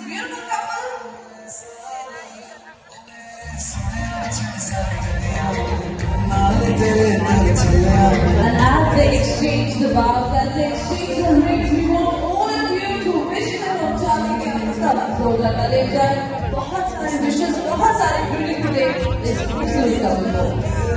beautiful couple. And as they exchange the vows, as they exchange the rings, we want all of you to wish them a jolly सब programme करेगा बहुत सारे विशेष बहुत सारे beauty today इस खूबसूरत couple को